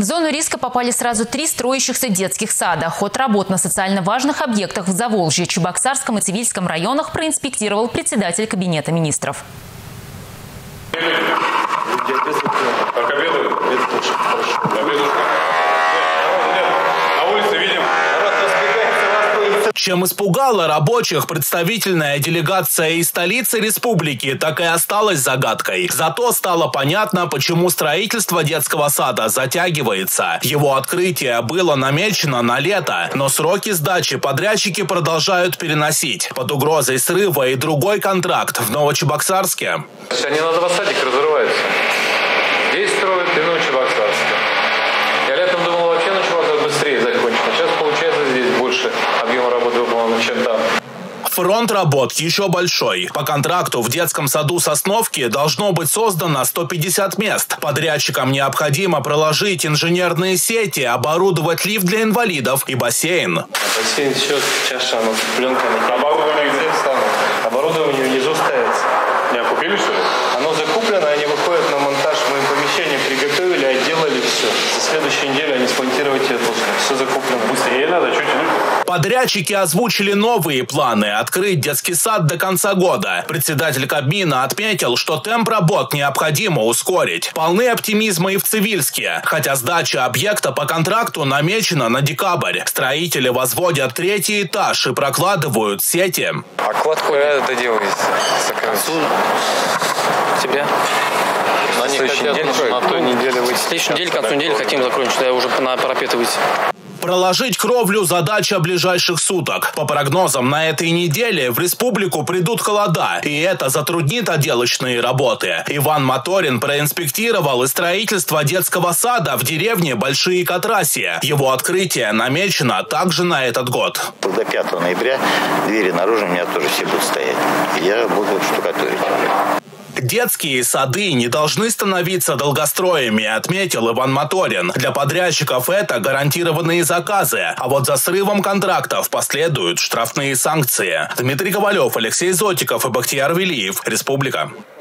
В зону риска попали сразу 3 строящихся детских сада. Ход работ на социально важных объектах в Заволжье, Чебоксарском и Цивильском районах проинспектировал председатель Кабинета министров. Чем испугала рабочих представительная делегация из столицы республики, так и осталась загадкой. Зато стало понятно, почему строительство детского сада затягивается. Его открытие было намечено на лето, но сроки сдачи подрядчики продолжают переносить. Под угрозой срыва и другой контракт в Новочебоксарске. Они на 2 садика разрываются. Здесь строят и Новочебоксарске. Я летом думал, вообще Новочебоксарск быстрее закончится. Сейчас получается здесь больше объема работы выполнено, чем там. Фронт работ еще большой. По контракту в детском саду Сосновки должно быть создано 150 мест. Подрядчикам необходимо проложить инженерные сети, оборудовать лифт для инвалидов и бассейн. Бассейн все, чаша, пленка. Оборудование внизу ставится. Не купили, что ли? Оно закуплено, они выходят на монтаж. Мы им помещение приготовили, отделали все. За следующую неделю они смонтировать это должны. Все закуплено. Быстрее надо, чуть тянуть. Подрядчики озвучили новые планы – открыть детский сад до конца года. Председатель Кабмина отметил, что темп работ необходимо ускорить. Полны оптимизма и в Цивильске. Хотя сдача объекта по контракту намечена на декабрь. Строители возводят 3-й этаж и прокладывают сети. А кладку это делается? Тебя? На следующей неделе, к концу недели хотим закончить, я уже на парапеты выйти. Проложить кровлю – задача ближайших суток. По прогнозам, на этой неделе в республику придут холода, и это затруднит отделочные работы. Иван Моторин проинспектировал и строительство детского сада в деревне Большие Катрасия. Его открытие намечено также на этот год. До 5 ноября двери наружу у меня тоже все будут стоять. Я буду штукатурить. Детские сады не должны становиться долгостроями, отметил Иван Моторин. Для подрядчиков это гарантированные заказы, а вот за срывом контрактов последуют штрафные санкции. Дмитрий Ковалев, Алексей Зотиков и Бахтияр Велиев. Республика.